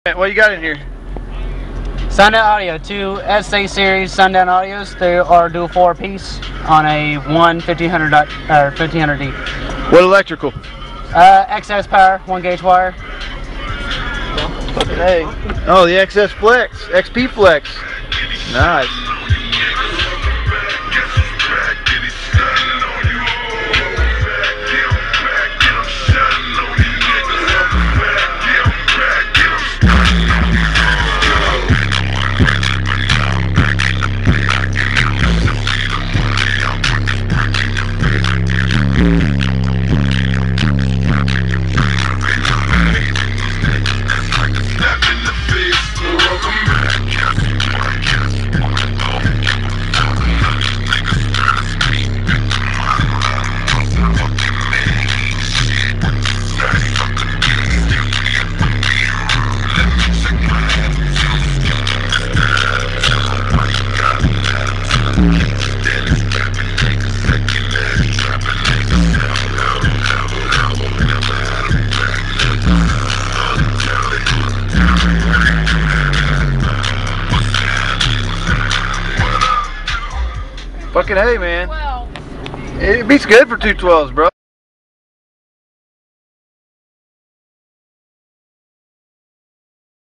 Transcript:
What you got in here? Sundown Audio, two SA series Sundown Audios. They are dual 4-piece on a 1500D. What electrical? XS power, 1 gauge wire. Hey. Oh, the XS Flex, XP Flex. Nice. Fucking hey, man. It beats good for 212's, bro.